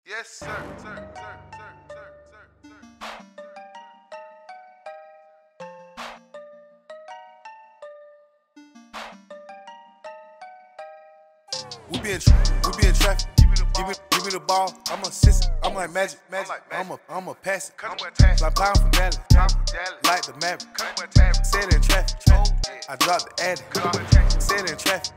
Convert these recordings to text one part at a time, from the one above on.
Yes, sir. We be in traffic. Give me the ball. I'm a assist. I'm like magic. I'm a pass it. Like pound from Dallas. Like the Maverick. Say it in traffic. I drop the addy. Say it in traffic.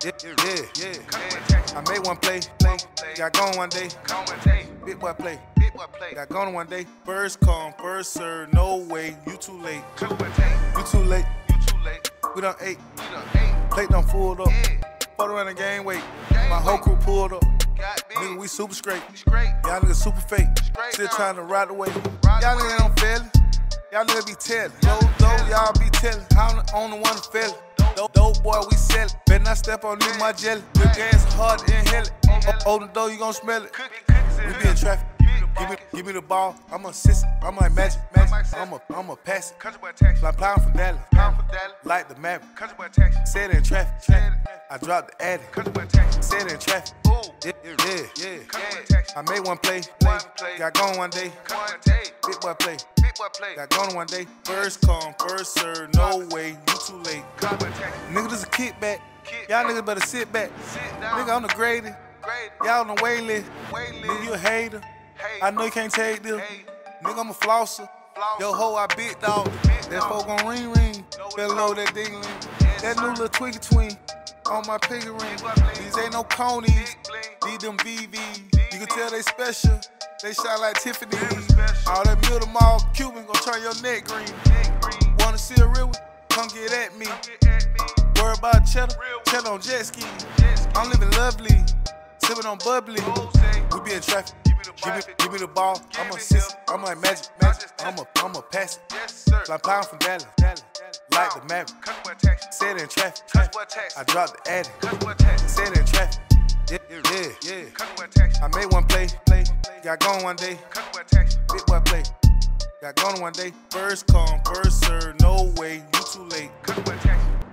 Yeah. I made one play. Got gone one day. Big boy play. Got gone one day. First come, first serve. No way. You too late. You too late. We done ate. Plate done fulled up. Photo around the game, wait. My whole crew pulled up. Nigga, we super straight. Y'all niggas super fake. Still trying to ride the way. Y'all niggas ain't failing. Y'all niggas be telling. Y'all be telling. I'm the only one to fail it. Dope boy, we sell it. Better not step on you, my jelly. Your gas hard to inhale it. Open the door, you gon' smell it. We be in traffic. Give me the ball. I'm a assist. I'm like magic. I'm a pass it. Like pound from Dallas. Like the Maverick. Say it in traffic. I drop the addy. Say it in traffic. Yeah. I made one play. Got gone one day. Big boy play. Got gone one day. First come, first serve. No way. You too late. Nigga, this a kickback. Y'all niggas better sit back. Nigga, I'm the grading. Y'all on the wait list. Nigga, you a hater. I know you can't take this. Nigga, I'm a flosser. Yo, ho, I big dog. That folk gon' ring. Better load that ding. That new little twiggy tween on my piggy ring. These ain't no conies. These them VVs. You can tell they special. They shine like Tiffany. All that Milton Mall Cuban gon' turn your neck green. Wanna see a real one? Come get at me. Worry about cheddar on jet ski. I'm living lovely, sipping on bubbly. We be in traffic. Give me the ball. I'm a assist. I'm like magic. I'm a pass it. Like pound from Dallas. Like the Maverick. Say it in traffic. I drop the addy. Say it in traffic. Yeah. I made one play. Got gone one day. Big boy play. Got gone one day. First come, first serve. No way. You too late.